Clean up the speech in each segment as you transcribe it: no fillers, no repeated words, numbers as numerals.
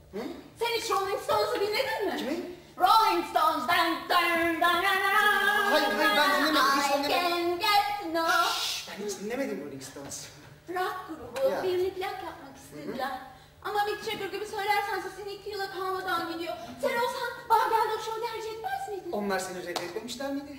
Hı? Sen hiç Rolling Stones'u dinledin mi? Kimi? Rolling Stones. Hayır ben dinlemedim. Hiç dinlemedim. I can get no. Ben hiç dinlemedim Rolling Stones. Rock grubu Ya. birlik plak yapmak istediler. Ama Mick Jagger gibi söylersen sesin 2 yıla kalmadan gidiyor. Sen olsan Bağdağ'da show tercih etmez miydin? Onlar seni reddetmemişler miydi?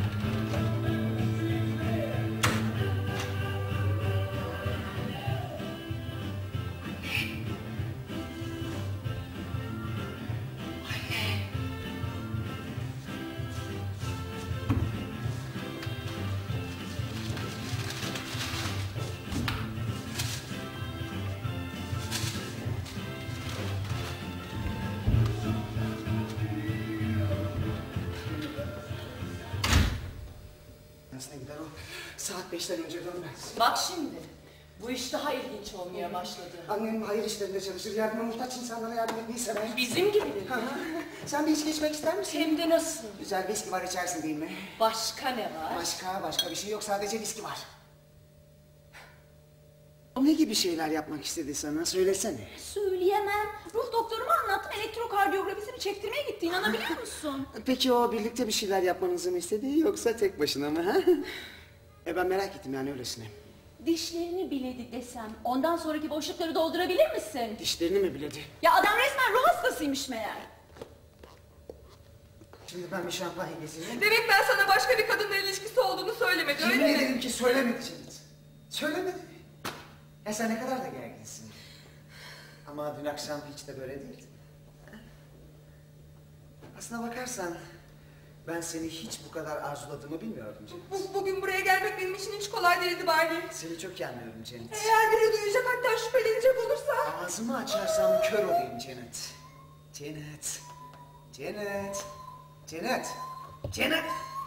Nasıl gider o? Saat 5'ten önce dönmez. Bak şimdi, bu iş daha ilginç olmaya başladı. Annem hayır işlerinde çalışır, yardıma muhtaç insanlara yardım etmeyi sever. Bizim gibidir. Sen bir içki içmek ister misin? Hem de nasıl? Güzel viski var, içersin değil mi? Başka ne var? Başka bir şey yok, sadece viski var. O ne gibi şeyler yapmak istedi sana, söylesene. Söyleyemem. Ruh doktoruma anlattım. Elektrokardiyografisini çektirmeye gitti. İnanabiliyor musun? Peki o birlikte bir şeyler yapmanızı mı istedi, yoksa tek başına mı? Ha? Ben merak ettim yani öylesine. Dişlerini biledi desem, ondan sonraki boşlukları doldurabilir misin? Dişlerini mi biledi? Ya adam resmen ruh hastasıymış meğer. Şimdi ben bir şampanya getireyim. Demek ben sana başka bir kadınla ilişkisi olduğunu söylemedi, öyle Yemin mi? ederim ki söylemedi Cennet. Söylemedi. Ya sen ne kadar da gerginsin. Ama dün akşam hiç de böyle değildi. Aslına bakarsan ben seni hiç bu kadar arzuladığımı bilmiyordum Cennet. Bugün buraya gelmek benim için hiç kolay değildi Barney. Seni çok iyi anlıyorum Cennet. Eğer biri duyacak, hatta şüphelenecek olursa... Ağzımı açarsam kör olayım Cennet. Cennet. Cennet. Cennet. Cennet.